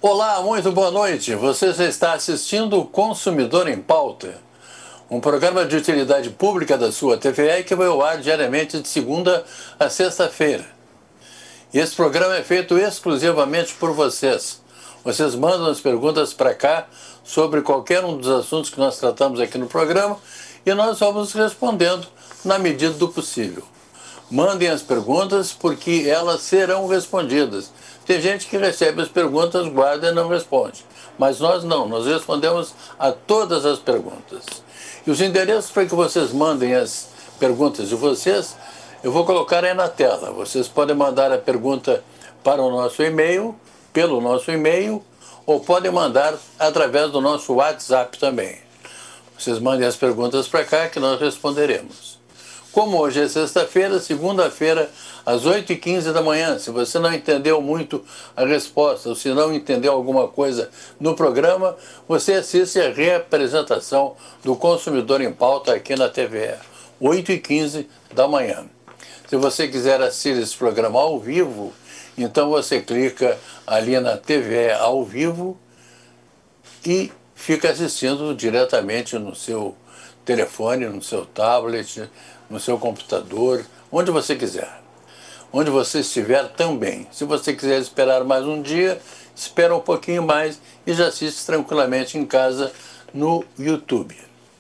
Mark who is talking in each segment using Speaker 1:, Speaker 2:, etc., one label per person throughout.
Speaker 1: Olá, muito boa noite. Você está assistindo o Consumidor em Pauta, um programa de utilidade pública da sua TVE que vai ao ar diariamente de segunda a sexta-feira. E esse programa é feito exclusivamente por vocês. Vocês mandam as perguntas para cá sobre qualquer um dos assuntos que nós tratamos aqui no programa e nós vamos respondendo na medida do possível. Mandem as perguntas porque elas serão respondidas. Tem gente que recebe as perguntas, guarda e não responde. Mas nós não, nós respondemos a todas as perguntas. E os endereços para que vocês mandem as perguntas de vocês, eu vou colocar aí na tela. Vocês podem mandar a pergunta para o nosso e-mail, pelo nosso e-mail, ou podem mandar através do nosso WhatsApp também. Vocês mandem as perguntas para cá que nós responderemos. Como hoje é sexta-feira, segunda-feira, às 8h15 da manhã, se você não entendeu muito a resposta, ou se não entendeu alguma coisa no programa, você assiste a reapresentação do Consumidor em Pauta aqui na TVE, 8h15 da manhã. Se você quiser assistir esse programa ao vivo, então você clica ali na TVE ao vivo e fica assistindo diretamente no seu telefone, no seu tablet, no seu computador, onde você quiser. Onde você estiver também. Se você quiser esperar mais um dia, espera um pouquinho mais e já assiste tranquilamente em casa no YouTube.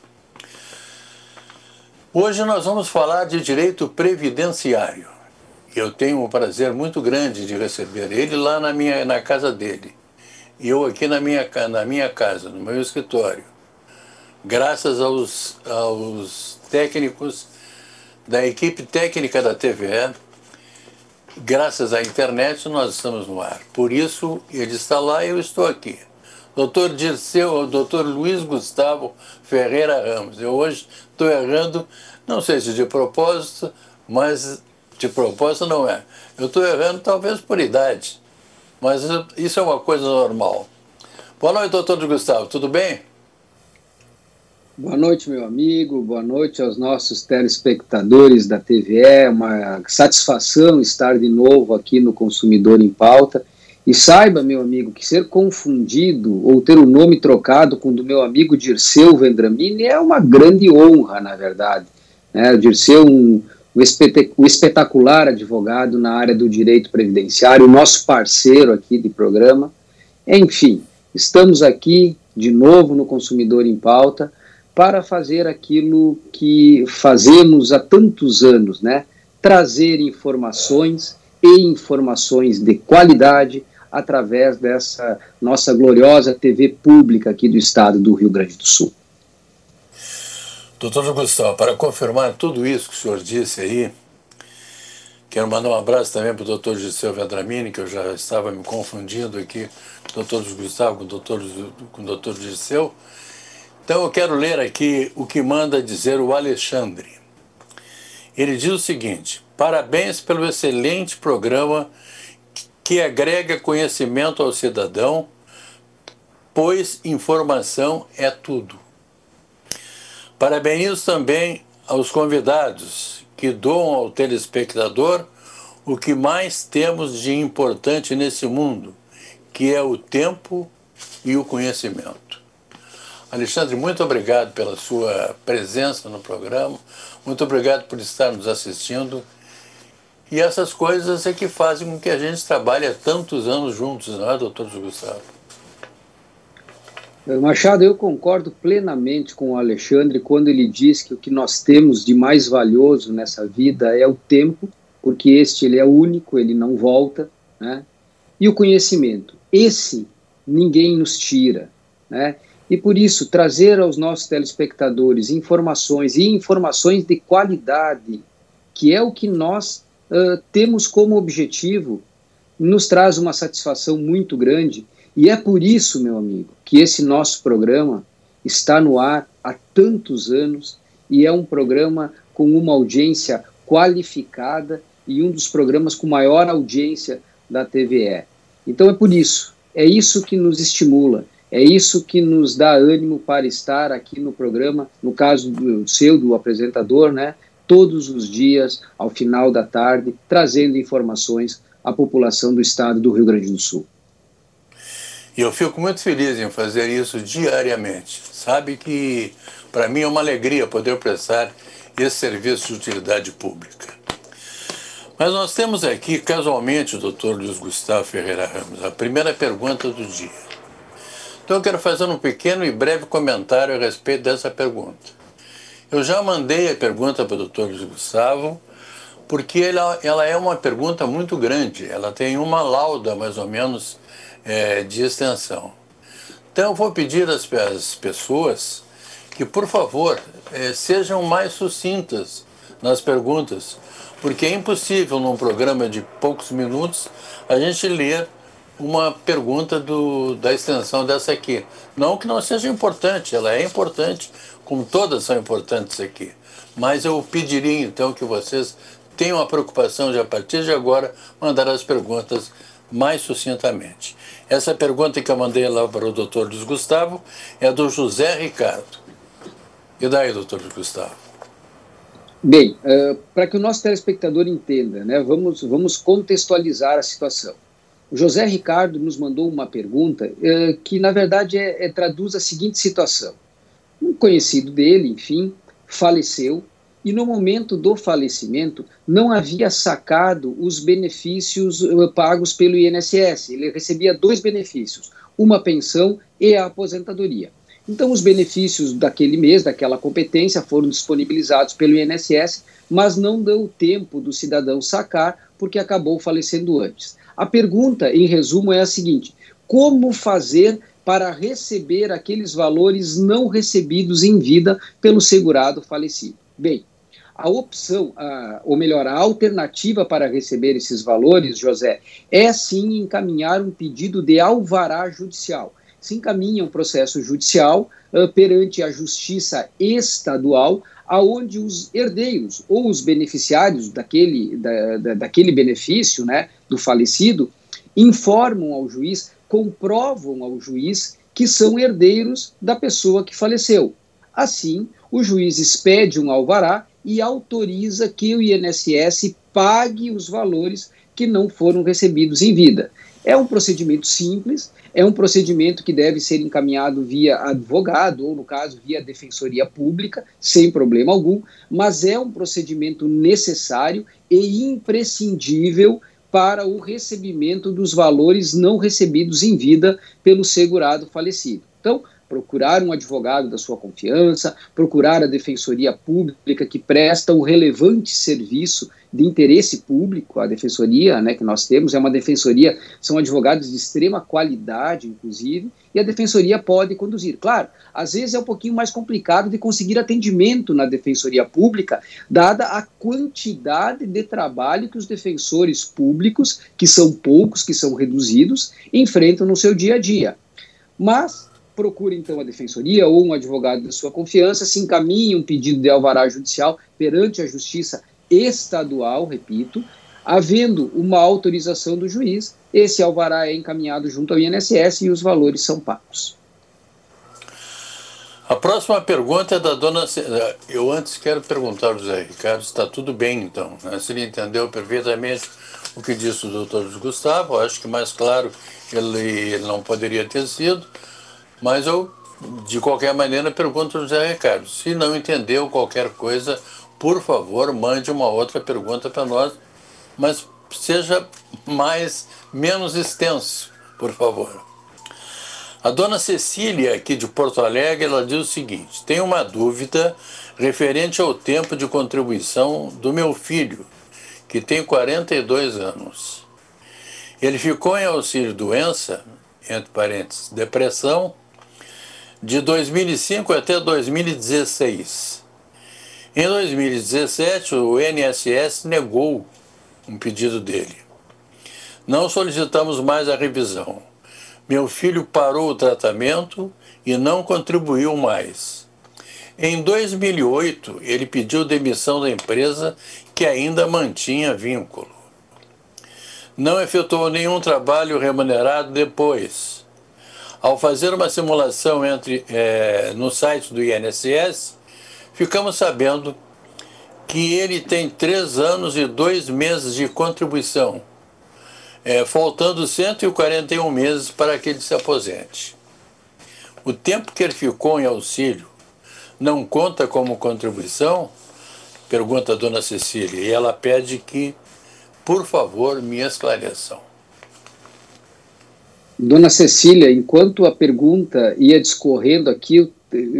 Speaker 1: Hoje nós vamos falar de direito previdenciário. Eu tenho um prazer muito grande de receber ele lá na casa dele. E eu aqui na minha casa, no meu escritório. Graças aos técnicos da equipe técnica da TVE, graças à internet nós estamos no ar. Por isso ele está lá e eu estou aqui. Dr. Dirceu, Dr. Luiz Gustavo Ferreira Ramos. Eu hoje estou errando, não sei se de propósito, mas de propósito não é. Eu estou errando talvez por idade, mas isso é uma coisa normal. Boa noite, Dr. Gustavo, tudo bem?
Speaker 2: Boa noite, meu amigo, boa noite aos nossos telespectadores da TVE, é uma satisfação estar de novo aqui no Consumidor em Pauta, e saiba, meu amigo, que ser confundido ou ter o nome trocado com o do meu amigo Dirceu Vendramini é uma grande honra, na verdade. O Dirceu, um espetacular advogado na área do direito previdenciário, nosso parceiro aqui de programa. Enfim, estamos aqui de novo no Consumidor em Pauta, para fazer aquilo que fazemos há tantos anos, trazer informações e informações de qualidade através dessa nossa gloriosa TV pública aqui do estado do Rio Grande do Sul.
Speaker 1: Doutor Gustavo, para confirmar tudo isso que o senhor disse aí, quero mandar um abraço também para o doutor Dirceu Vendramini, que eu já estava me confundindo aqui, doutor Gustavo com o doutor Dirceu. Então eu quero ler aqui o que manda dizer o Alexandre. Ele diz o seguinte: parabéns pelo excelente programa que agrega conhecimento ao cidadão, pois informação é tudo. Parabenizo também aos convidados que doam ao telespectador o que mais temos de importante nesse mundo, que é o tempo e o conhecimento. Alexandre, muito obrigado pela sua presença no programa, muito obrigado por estar nos assistindo. E essas coisas é que fazem com que a gente trabalhe há tantos anos juntos, não é, doutor Gustavo?
Speaker 2: Machado, eu concordo plenamente com o Alexandre quando ele diz que o que nós temos de mais valioso nessa vida é o tempo, porque ele é único, ele não volta, e o conhecimento. Esse ninguém nos tira, E por isso, trazer aos nossos telespectadores informações e informações de qualidade, que é o que nós temos como objetivo, nos traz uma satisfação muito grande. E é por isso, meu amigo, que esse nosso programa está no ar há tantos anos e é um programa com uma audiência qualificada e um dos programas com maior audiência da TVE. Então é por isso, é isso que nos estimula. É isso que nos dá ânimo para estar aqui no programa, no caso do apresentador, todos os dias, ao final da tarde, trazendo informações à população do estado do Rio Grande do Sul.
Speaker 1: E eu fico muito feliz em fazer isso diariamente. Sabe que, para mim, é uma alegria poder prestar esse serviço de utilidade pública. Mas nós temos aqui, casualmente, o doutor Luiz Gustavo Ferreira Ramos, a primeira pergunta do dia. Então eu quero fazer um pequeno e breve comentário a respeito dessa pergunta. Eu já mandei a pergunta para o doutor Luiz Gustavo, porque ela é uma pergunta muito grande, ela tem uma lauda, mais ou menos, de extensão. Então eu vou pedir às pessoas que, por favor, sejam mais sucintas nas perguntas, porque é impossível, num programa de poucos minutos, a gente ler uma pergunta da extensão dessa aqui. Não que não seja importante, ela é importante, como todas são importantes aqui. Mas eu pediria, então, que vocês tenham a preocupação de, a partir de agora, mandar as perguntas mais sucintamente. Essa pergunta que eu mandei lá para o doutor Luiz Gustavo é do José Ricardo. E daí, doutor Luiz Gustavo?
Speaker 2: Bem, para que o nosso telespectador entenda, né, vamos contextualizar a situação. O José Ricardo nos mandou uma pergunta que, na verdade, traduz a seguinte situação. Um conhecido dele, enfim, faleceu e, no momento do falecimento, não havia sacado os benefícios pagos pelo INSS. Ele recebia 2 benefícios, uma pensão e a aposentadoria. Então, os benefícios daquele mês, daquela competência, foram disponibilizados pelo INSS, mas não deu tempo do cidadão sacar, porque acabou falecendo antes. A pergunta, em resumo, é a seguinte: como fazer para receber aqueles valores não recebidos em vida pelo segurado falecido? Bem, a opção, ou melhor, a alternativa para receber esses valores, José, é sim encaminhar um pedido de alvará judicial. Se encaminha um processo judicial perante a Justiça Estadual, aonde os herdeiros ou os beneficiários daquele benefício, né, do falecido, informam ao juiz, comprovam ao juiz que são herdeiros da pessoa que faleceu. Assim, o juiz expede um alvará e autoriza que o INSS pague os valores que não foram recebidos em vida. É um procedimento simples, é um procedimento que deve ser encaminhado via advogado, ou no caso via defensoria pública, sem problema algum, mas é um procedimento necessário e imprescindível para o recebimento dos valores não recebidos em vida pelo segurado falecido. Então, procurar um advogado da sua confiança, procurar a defensoria pública que presta um relevante serviço de interesse público. A defensoria, né, que nós temos é uma defensoria, são advogados de extrema qualidade, inclusive, e a defensoria pode conduzir. Claro, às vezes é um pouquinho mais complicado de conseguir atendimento na defensoria pública, dada a quantidade de trabalho que os defensores públicos, que são poucos, que são reduzidos, enfrentam no seu dia a dia. Mas procure então a defensoria ou um advogado da sua confiança, se encaminhe um pedido de alvará judicial perante a Justiça Estadual, repito, havendo uma autorização do juiz, esse alvará é encaminhado junto ao INSS e os valores são pagos.
Speaker 1: A próxima pergunta é da dona... Eu antes quero perguntar ao José Ricardo se está tudo bem, então, né? Se ele entendeu perfeitamente o que disse o doutor Gustavo. Acho que mais claro ele não poderia ter sido. Mas eu, de qualquer maneira, pergunto ao José Ricardo. Se não entendeu qualquer coisa, por favor, mande uma outra pergunta para nós, mas seja menos extenso, por favor. A dona Cecília, aqui de Porto Alegre, ela diz o seguinte: tem uma dúvida referente ao tempo de contribuição do meu filho, que tem 42 anos. Ele ficou em auxílio-doença, entre parênteses, depressão, de 2005 até 2016. Em 2017, o INSS negou um pedido dele. Não solicitamos mais a revisão. Meu filho parou o tratamento e não contribuiu mais. Em 2008, ele pediu demissão da empresa que ainda mantinha vínculo. Não efetuou nenhum trabalho remunerado depois. Ao fazer uma simulação no site do INSS, ficamos sabendo que ele tem 3 anos e 2 meses de contribuição. faltando 141 meses para que ele se aposente. O tempo que ele ficou em auxílio não conta como contribuição? Pergunta a dona Cecília, e ela pede que, por favor, me esclareçam.
Speaker 2: Dona Cecília, enquanto a pergunta ia discorrendo aqui, eu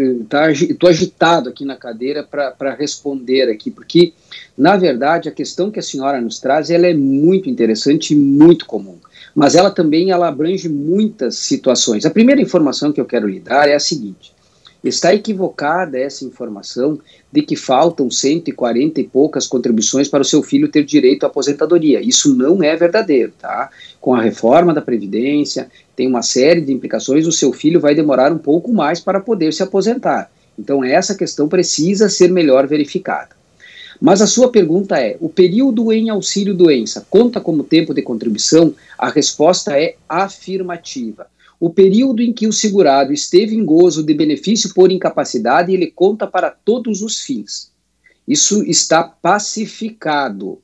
Speaker 2: estou agitado aqui na cadeira para responder aqui, porque, na verdade, a questão que a senhora nos traz, ela é muito interessante e muito comum, mas ela também abrange muitas situações. A primeira informação que eu quero lhe dar é a seguinte: está equivocada essa informação de que faltam 140 e poucas contribuições para o seu filho ter direito à aposentadoria. Isso não é verdadeiro, tá? Com a reforma da Previdência, tem uma série de implicações, o seu filho vai demorar um pouco mais para poder se aposentar. Então essa questão precisa ser melhor verificada. Mas a sua pergunta é: o período em auxílio-doença conta como tempo de contribuição? A resposta é afirmativa. O período em que o segurado esteve em gozo de benefício por incapacidade, ele conta para todos os fins. Isso está pacificado.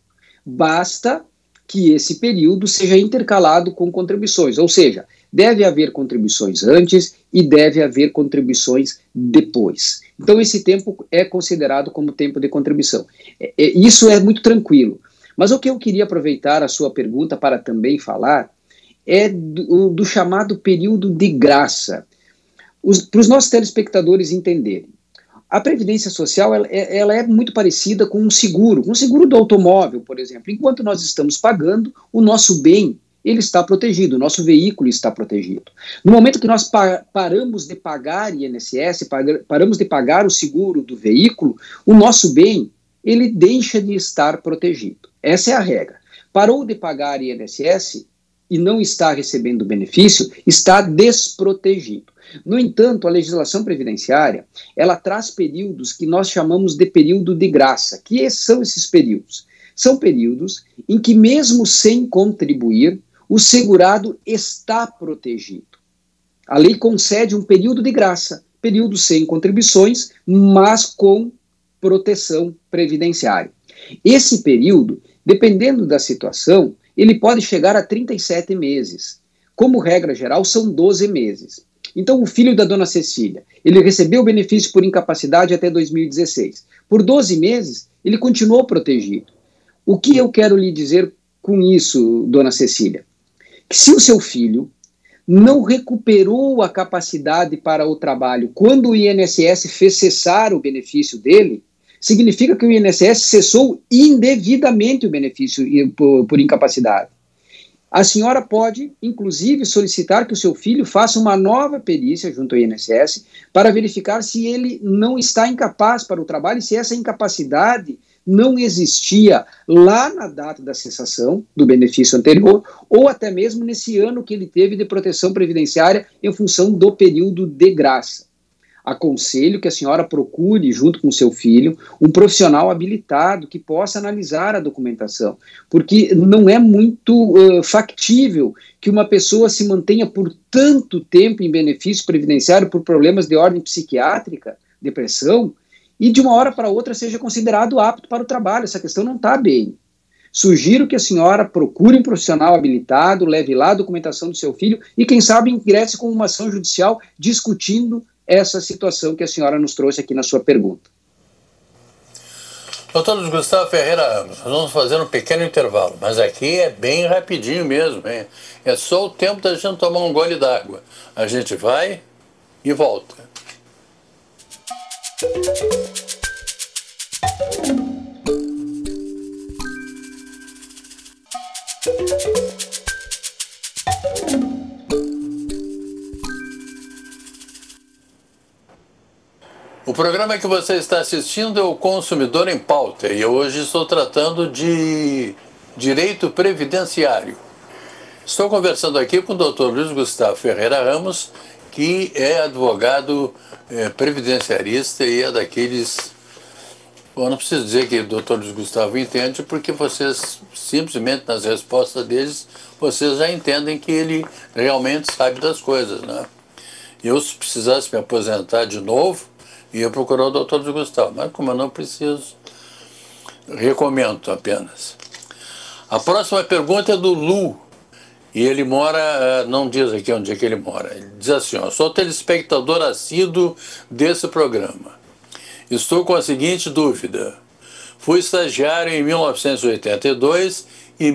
Speaker 2: Basta que esse período seja intercalado com contribuições, ou seja, deve haver contribuições antes e deve haver contribuições depois. Então esse tempo é considerado como tempo de contribuição. Isso é muito tranquilo. Mas o que eu queria aproveitar a sua pergunta para também falar é do chamado período de graça. Para os nossos telespectadores entenderem, a Previdência Social ela é muito parecida com um seguro do automóvel, por exemplo. Enquanto nós estamos pagando, o nosso bem ele está protegido, o nosso veículo está protegido. No momento que nós paramos de pagar INSS, paramos de pagar o seguro do veículo, o nosso bem ele deixa de estar protegido. Essa é a regra. Parou de pagar INSS e não está recebendo benefício, está desprotegido. No entanto, a legislação previdenciária, ela traz períodos que nós chamamos de período de graça. Que são esses períodos? São períodos em que, mesmo sem contribuir, o segurado está protegido. A lei concede um período de graça, período sem contribuições, mas com proteção previdenciária. Esse período, dependendo da situação, ele pode chegar a 37 meses. Como regra geral, são 12 meses. Então, o filho da dona Cecília, ele recebeu o benefício por incapacidade até 2016. Por 12 meses, ele continuou protegido. O que eu quero lhe dizer com isso, dona Cecília? Que se o seu filho não recuperou a capacidade para o trabalho quando o INSS fez cessar o benefício dele, significa que o INSS cessou indevidamente o benefício por incapacidade. A senhora pode, inclusive, solicitar que o seu filho faça uma nova perícia junto ao INSS para verificar se ele não está incapaz para o trabalho e se essa incapacidade não existia lá na data da cessação do benefício anterior ou até mesmo nesse ano que ele teve de proteção previdenciária em função do período de graça. Aconselho que a senhora procure, junto com o seu filho, um profissional habilitado que possa analisar a documentação, porque não é muito factível que uma pessoa se mantenha por tanto tempo em benefício previdenciário por problemas de ordem psiquiátrica, depressão, e de uma hora para outra seja considerado apto para o trabalho. Essa questão não está bem. Sugiro que a senhora procure um profissional habilitado, leve lá a documentação do seu filho e, quem sabe, ingresse com uma ação judicial discutindo essa situação que a senhora nos trouxe aqui na sua pergunta.
Speaker 1: Doutor Luiz Gustavo Ferreira Ramos, nós vamos fazer um pequeno intervalo, mas aqui é bem rapidinho mesmo, hein? É só o tempo da gente tomar um gole d'água. A gente vai e volta. O programa que você está assistindo é o Consumidor em Pauta e hoje estou tratando de direito previdenciário. Estou conversando aqui com o Dr. Luiz Gustavo Ferreira Ramos, que é advogado previdenciarista e é daqueles... Bom, não preciso dizer que o Dr. Luiz Gustavo entende, porque vocês, simplesmente nas respostas deles, vocês já entendem que ele realmente sabe das coisas, né? Eu, se precisasse me aposentar de novo, ia procurar o Dr. Luiz Gustavo, mas como eu não preciso, recomendo apenas. A próxima pergunta é do Lu. E ele mora, não diz aqui onde é que ele mora. Ele diz assim, ó, sou telespectador assíduo desse programa. Estou com a seguinte dúvida. Fui estagiário em 1982 e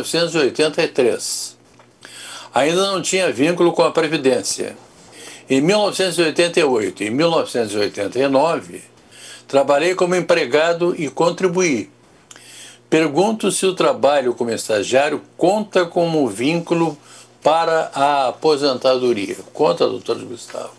Speaker 1: 1983. Ainda não tinha vínculo com a Previdência. Em 1988 e 1989, trabalhei como empregado e contribuí. Pergunto se o trabalho como estagiário conta como vínculo para a aposentadoria. Conta, doutor Gustavo.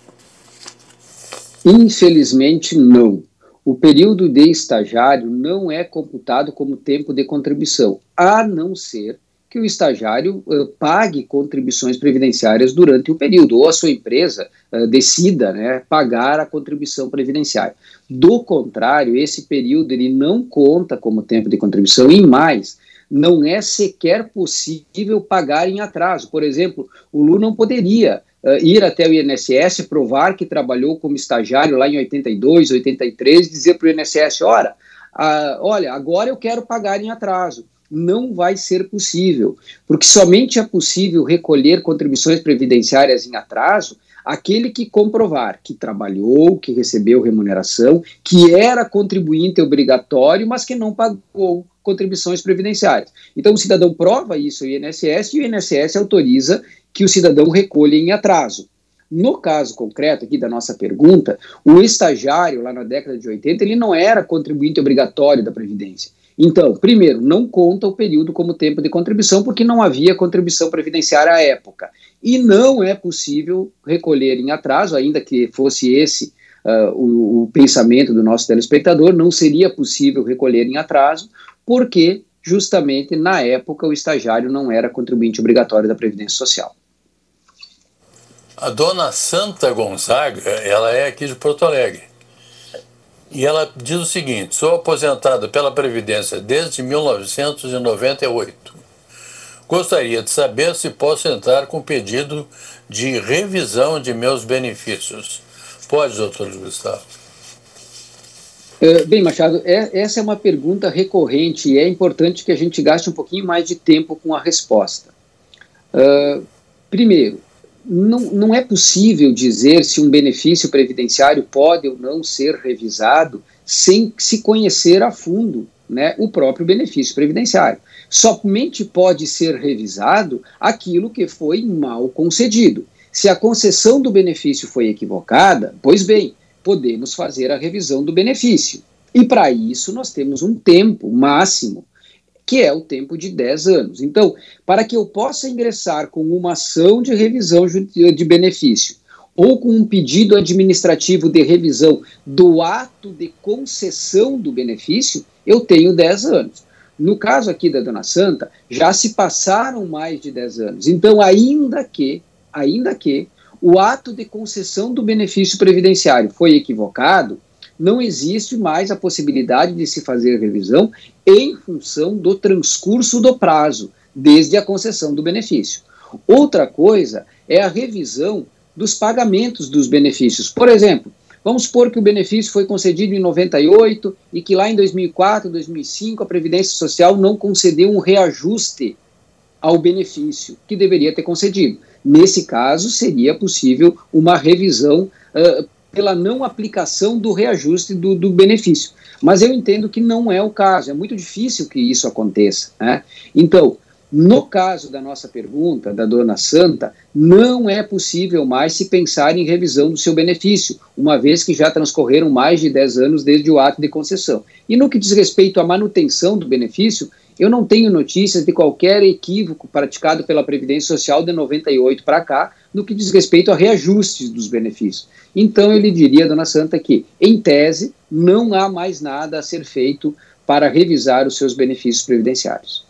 Speaker 2: Infelizmente, não. O período de estagiário não é computado como tempo de contribuição, a não ser que o estagiário pague contribuições previdenciárias durante o período, ou a sua empresa decida, né, pagar a contribuição previdenciária. Do contrário, esse período ele não conta como tempo de contribuição, e mais, não é sequer possível pagar em atraso. Por exemplo, o Lu não poderia ir até o INSS, provar que trabalhou como estagiário lá em 82, 83, dizer para o INSS, olha, agora eu quero pagar em atraso. Não vai ser possível, porque somente é possível recolher contribuições previdenciárias em atraso aquele que comprovar que trabalhou, que recebeu remuneração, que era contribuinte obrigatório, mas que não pagou contribuições previdenciárias. Então o cidadão prova isso ao INSS e o INSS autoriza que o cidadão recolha em atraso. No caso concreto aqui da nossa pergunta, o estagiário lá na década de 80, ele não era contribuinte obrigatório da Previdência. Então, primeiro, não conta o período como tempo de contribuição, porque não havia contribuição previdenciária à época. E não é possível recolher em atraso, ainda que fosse esse o pensamento do nosso telespectador, não seria possível recolher em atraso, porque justamente na época o estagiário não era contribuinte obrigatório da Previdência Social.
Speaker 1: A dona Santa Gonzaga, ela é aqui de Porto Alegre. E ela diz o seguinte, sou aposentada pela Previdência desde 1998. Gostaria de saber se posso entrar com pedido de revisão de meus benefícios. Pode, doutor Gustavo?
Speaker 2: Bem, Machado, essa é uma pergunta recorrente e é importante que a gente gaste um pouquinho mais de tempo com a resposta. Primeiro, não é possível dizer se um benefício previdenciário pode ou não ser revisado sem se conhecer a fundo, né, o próprio benefício previdenciário. Somente pode ser revisado aquilo que foi mal concedido. Se a concessão do benefício foi equivocada, pois bem, podemos fazer a revisão do benefício. E para isso nós temos um tempo máximo, que é o tempo de 10 anos. Então, para que eu possa ingressar com uma ação de revisão de benefício ou com um pedido administrativo de revisão do ato de concessão do benefício, eu tenho 10 anos. No caso aqui da dona Santa, já se passaram mais de 10 anos. Então, ainda que o ato de concessão do benefício previdenciário foi equivocado, não existe mais a possibilidade de se fazer revisão em função do transcurso do prazo, desde a concessão do benefício. Outra coisa é a revisão dos pagamentos dos benefícios. Por exemplo, vamos supor que o benefício foi concedido em 98 e que lá em 2004, 2005, a Previdência Social não concedeu um reajuste ao benefício que deveria ter concedido. Nesse caso, seria possível uma revisão pela não aplicação do reajuste do benefício. Mas eu entendo que não é o caso, é muito difícil que isso aconteça, né? Então, no caso da nossa pergunta, da dona Santa, não é possível mais se pensar em revisão do seu benefício, uma vez que já transcorreram mais de 10 anos desde o ato de concessão. E no que diz respeito à manutenção do benefício, eu não tenho notícias de qualquer equívoco praticado pela Previdência Social de 98 para cá, no que diz respeito a reajustes dos benefícios. Então, eu lhe diria, dona Santa, que, em tese, não há mais nada a ser feito para revisar os seus benefícios previdenciários.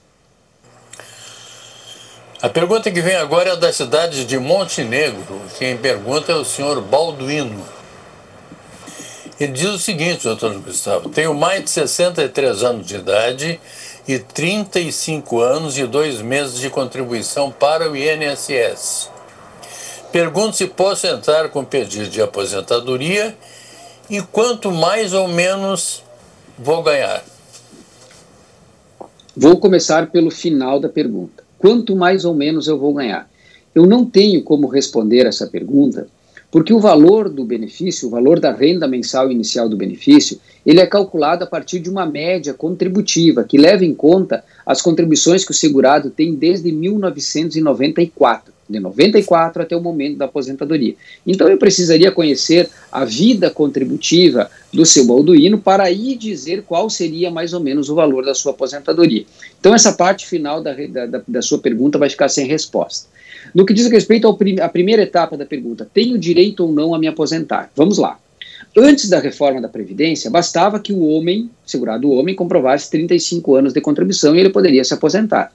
Speaker 1: A pergunta que vem agora é da cidade de Montenegro. Quem pergunta é o senhor Balduino. Ele diz o seguinte, doutor Gustavo, tenho mais de 63 anos de idade e 35 anos e 2 meses de contribuição para o INSS. Pergunto se posso entrar com pedido de aposentadoria e quanto mais ou menos vou ganhar.
Speaker 2: Vou começar pelo final da pergunta. quanto mais ou menos eu vou ganhar? Eu não tenho como responder essa pergunta, porque o valor do benefício, o valor da renda mensal inicial do benefício, ele é calculado a partir de uma média contributiva, que leva em conta as contribuições que o segurado tem desde 1994, de 94 até o momento da aposentadoria. Então eu precisaria conhecer a vida contributiva do seu Balduino para aí dizer qual seria mais ou menos o valor da sua aposentadoria. Então essa parte final da sua pergunta vai ficar sem resposta. No que diz respeito à primeira etapa da pergunta, tenho direito ou não a me aposentar? Vamos lá. Antes da reforma da Previdência, bastava que o homem, segurado homem, comprovasse 35 anos de contribuição e ele poderia se aposentar.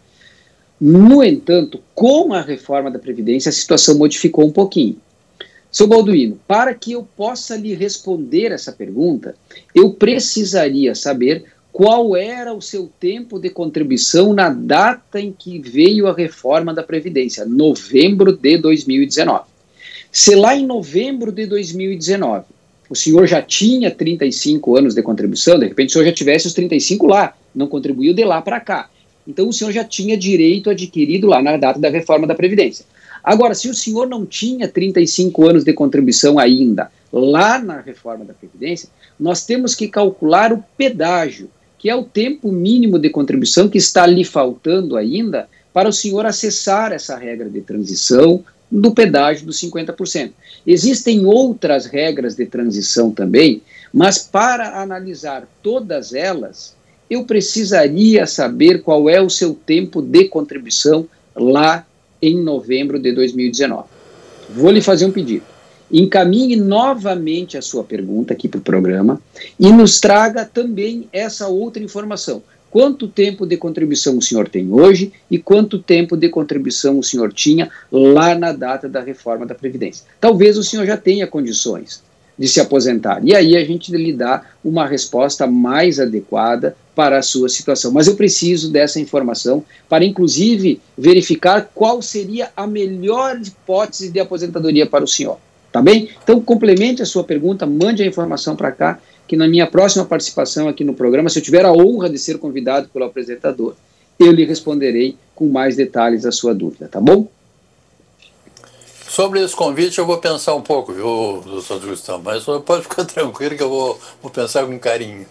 Speaker 2: No entanto, com a reforma da Previdência, a situação modificou um pouquinho. Seu Balduino, para que eu possa lhe responder essa pergunta, eu precisaria saber qual era o seu tempo de contribuição na data em que veio a reforma da Previdência, novembro de 2019. Se lá em novembro de 2019 o senhor já tinha 35 anos de contribuição, de repente o senhor já tivesse os 35 lá, não contribuiu de lá para cá. Então o senhor já tinha direito adquirido lá na data da reforma da Previdência. Agora, se o senhor não tinha 35 anos de contribuição ainda lá na reforma da Previdência, nós temos que calcular o pedágio, que é o tempo mínimo de contribuição que está lhe faltando ainda para o senhor acessar essa regra de transição do pedágio dos 50%. Existem outras regras de transição também, mas para analisar todas elas, eu precisaria saber qual é o seu tempo de contribuição lá em novembro de 2019. Vou lhe fazer um pedido. Encaminhe novamente a sua pergunta aqui para o programa e nos traga também essa outra informação. Quanto tempo de contribuição o senhor tem hoje e quanto tempo de contribuição o senhor tinha lá na data da reforma da Previdência? Talvez o senhor já tenha condições de se aposentar. E aí a gente lhe dá uma resposta mais adequada para a sua situação. Mas eu preciso dessa informação para, inclusive, verificar qual seria a melhor hipótese de aposentadoria para o senhor. Tá bem? Então, complemente a sua pergunta, mande a informação para cá, que na minha próxima participação aqui no programa, se eu tiver a honra de ser convidado pelo apresentador, eu lhe responderei com mais detalhes a sua dúvida, tá bom?
Speaker 1: Sobre esse convite eu vou pensar um pouco, viu, doutor Gustavo, mas pode ficar tranquilo que eu vou pensar com carinho.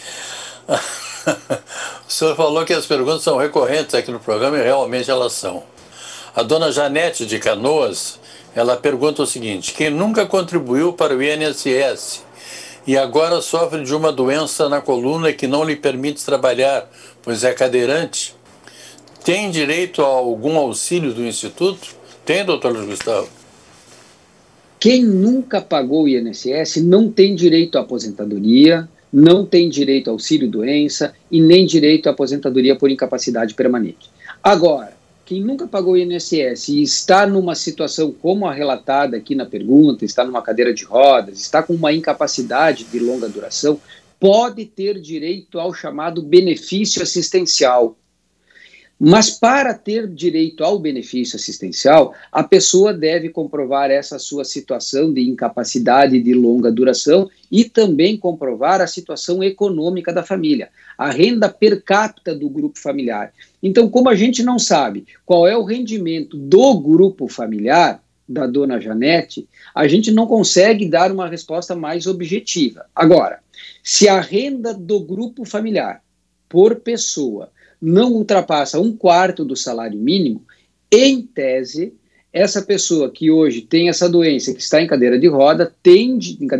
Speaker 1: O senhor falou que as perguntas são recorrentes aqui no programa e realmente elas são. A dona Janete de Canoas, ela pergunta o seguinte: quem nunca contribuiu para o INSS e agora sofre de uma doença na coluna que não lhe permite trabalhar, pois é cadeirante, tem direito a algum auxílio do Instituto? Tem, doutor Luiz Gustavo?
Speaker 2: Quem nunca pagou o INSS não tem direito à aposentadoria, não tem direito ao auxílio-doença e nem direito à aposentadoria por incapacidade permanente. Agora, quem nunca pagou o INSS e está numa situação como a relatada aqui na pergunta, está numa cadeira de rodas, está com uma incapacidade de longa duração, pode ter direito ao chamado benefício assistencial. Mas para ter direito ao benefício assistencial, a pessoa deve comprovar essa sua situação de incapacidade de longa duração e também comprovar a situação econômica da família, a renda per capita do grupo familiar. Então, como a gente não sabe qual é o rendimento do grupo familiar, da dona Janete, a gente não consegue dar uma resposta mais objetiva. Agora, se a renda do grupo familiar por pessoa não ultrapassa 1/4 do salário mínimo, em tese, essa pessoa que hoje tem essa doença, que está em cadeira de rodas, tem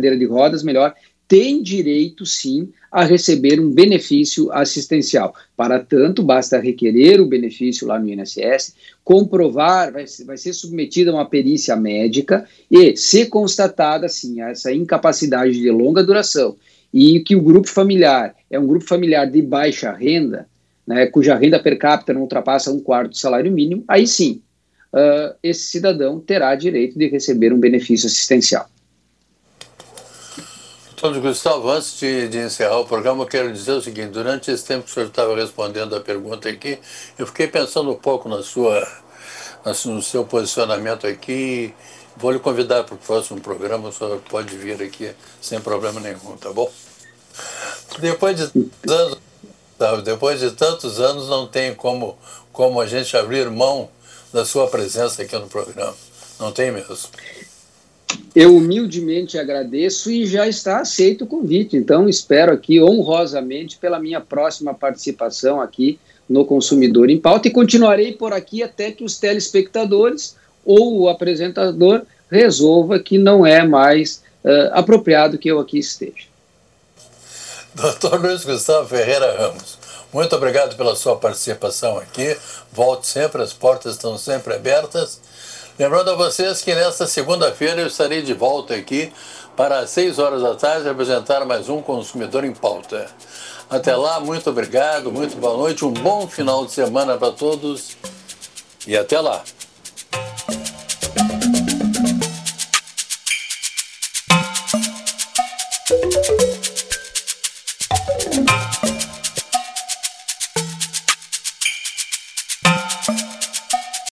Speaker 2: direito, sim, a receber um benefício assistencial. Para tanto, basta requerer o benefício lá no INSS, comprovar, vai ser submetida a uma perícia médica e, se constatada, sim, essa incapacidade de longa duração e que o grupo familiar é um grupo familiar de baixa renda, né, cuja renda per capita não ultrapassa 1/4 do salário mínimo, aí sim, esse cidadão terá direito de receber um benefício assistencial.
Speaker 1: Doutor Gustavo, antes de encerrar o programa, eu quero dizer o seguinte: durante esse tempo que o senhor estava respondendo a pergunta aqui, eu fiquei pensando um pouco no seu posicionamento aqui. Vou lhe convidar para o próximo programa, o senhor pode vir aqui sem problema nenhum, tá bom? Depois de tantos anos, não tem como como a gente abrir mão da sua presença aqui no programa. Não tem mesmo.
Speaker 2: Eu humildemente agradeço e já está aceito o convite. Então, espero aqui honrosamente pela minha próxima participação aqui no Consumidor em Pauta e continuarei por aqui até que os telespectadores ou o apresentador resolva que não é mais apropriado que eu aqui esteja.
Speaker 1: Dr. Luiz Gustavo Ferreira Ramos, muito obrigado pela sua participação aqui. Volte sempre, as portas estão sempre abertas. Lembrando a vocês que nesta segunda-feira eu estarei de volta aqui para às 6 horas da tarde apresentar mais um Consumidor em Pauta. Até lá, muito obrigado, muito boa noite, um bom final de semana para todos e até lá.